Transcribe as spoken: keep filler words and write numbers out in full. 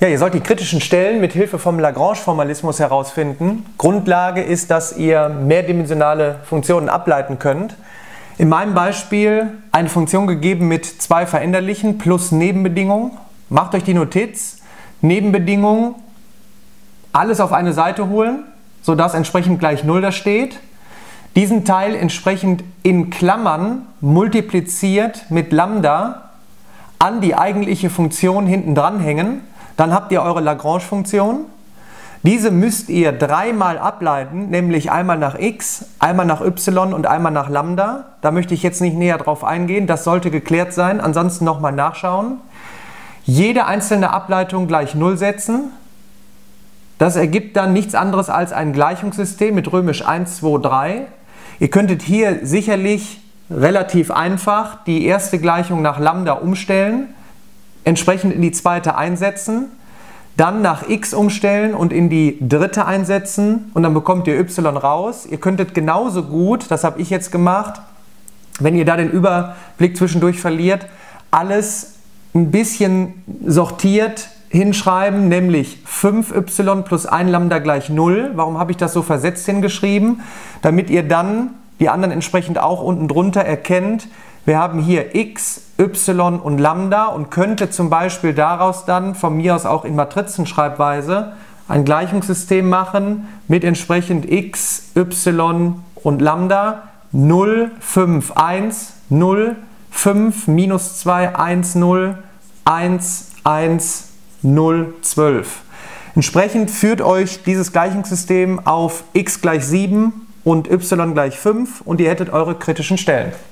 Ja, ihr sollt die kritischen Stellen mit Hilfe vom Lagrange-Formalismus herausfinden. Grundlage ist, dass ihr mehrdimensionale Funktionen ableiten könnt. In meinem Beispiel eine Funktion gegeben mit zwei Veränderlichen plus Nebenbedingungen. Macht euch die Notiz, Nebenbedingungen, alles auf eine Seite holen, sodass entsprechend gleich null da steht. Diesen Teil entsprechend in Klammern multipliziert mit Lambda an die eigentliche Funktion hinten dranhängen. Dann habt ihr eure Lagrange-Funktion. Diese müsst ihr dreimal ableiten, nämlich einmal nach x, einmal nach y und einmal nach Lambda. Da möchte ich jetzt nicht näher drauf eingehen, das sollte geklärt sein, ansonsten nochmal nachschauen. Jede einzelne Ableitung gleich null setzen. Das ergibt dann nichts anderes als ein Gleichungssystem mit römisch eins, zwei, drei. Ihr könntet hier sicherlich relativ einfach die erste Gleichung nach Lambda umstellen, entsprechend in die zweite einsetzen, dann nach x umstellen und in die dritte einsetzen und dann bekommt ihr y raus. Ihr könntet genauso gut, das habe ich jetzt gemacht, wenn ihr da den Überblick zwischendurch verliert, alles ein bisschen sortiert hinschreiben, nämlich fünf y plus ein Lambda gleich null. Warum habe ich das so versetzt hingeschrieben? Damit ihr dann die anderen entsprechend auch unten drunter erkennt. Wir haben hier x, y und Lambda und könnte zum Beispiel daraus dann von mir aus auch in Matrizenschreibweise ein Gleichungssystem machen mit entsprechend x, y und Lambda null, fünf, eins, null, fünf, minus zwei, eins, null, eins, eins, null, zwölf. Entsprechend führt euch dieses Gleichungssystem auf x gleich sieben und y gleich fünf und ihr hättet eure kritischen Stellen.